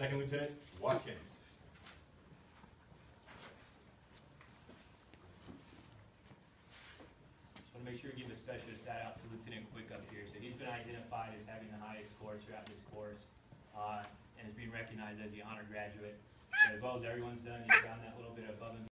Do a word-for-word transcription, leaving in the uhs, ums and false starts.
Second Lieutenant Watkins. Just want to make sure to give a special shout out to Lieutenant Quick up here. So he's been identified as having the highest scores throughout this course, uh, and is being recognized as the honor graduate. So as well as everyone's done, he's found that little bit above and